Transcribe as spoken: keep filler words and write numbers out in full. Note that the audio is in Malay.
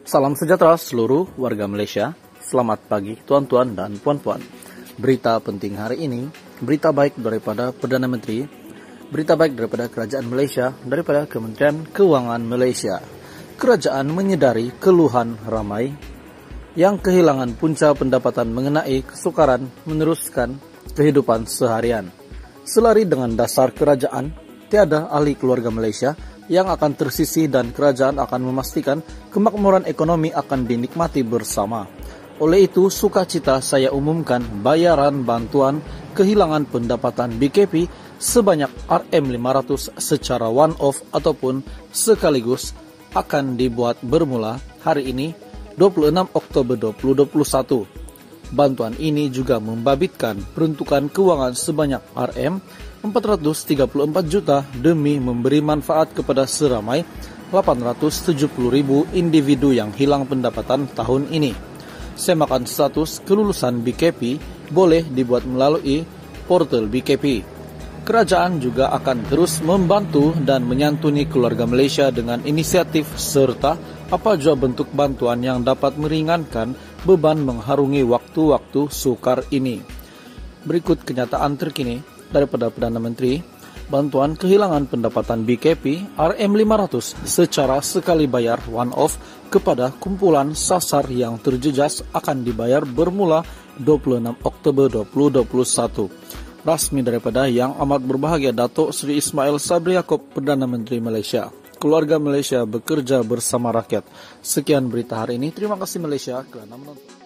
Salam sejahtera seluruh warga Malaysia. Selamat pagi tuan-tuan dan puan-puan. Berita penting hari ini, berita baik daripada Perdana Menteri, berita baik daripada Kerajaan Malaysia, daripada Kementerian Kewangan Malaysia. Kerajaan menyedari keluhan ramai yang kehilangan punca pendapatan mengenai kesukaran meneruskan kehidupan seharian. Selari dengan dasar kerajaan, tiada ahli keluarga Malaysia yang akan tersisih dan kerajaan akan memastikan kemakmuran ekonomi akan dinikmati bersama. Oleh itu, sukacita saya umumkan bayaran bantuan kehilangan pendapatan B K P sebanyak R M lima ratus secara one-off ataupun sekaligus akan dibuat bermula hari ini, dua puluh enam Oktober dua ribu dua puluh satu. Bantuan ini juga membabitkan peruntukan kewangan sebanyak R M empat ratus tiga puluh empat juta demi memberi manfaat kepada seramai delapan ratus tujuh puluh ribu individu yang hilang pendapatan tahun ini. Semakan status kelulusan B K P boleh dibuat melalui portal B K P. Kerajaan juga akan terus membantu dan menyantuni keluarga Malaysia dengan inisiatif serta apa jua bentuk bantuan yang dapat meringankan beban mengharungi waktu-waktu sukar ini. Berikut kenyataan terkini daripada Perdana Menteri. Bantuan kehilangan pendapatan B K P R M lima ratus secara sekali bayar one-off kepada kumpulan sasar yang terjejas akan dibayar bermula dua puluh enam Oktober dua ribu dua puluh satu. Rasmi daripada Yang Amat Berbahagia Datuk Seri Ismail Sabri Yaakob, Perdana Menteri Malaysia. Keluarga Malaysia bekerja bersama rakyat. Sekian berita hari ini. Terima kasih Malaysia kerana menonton.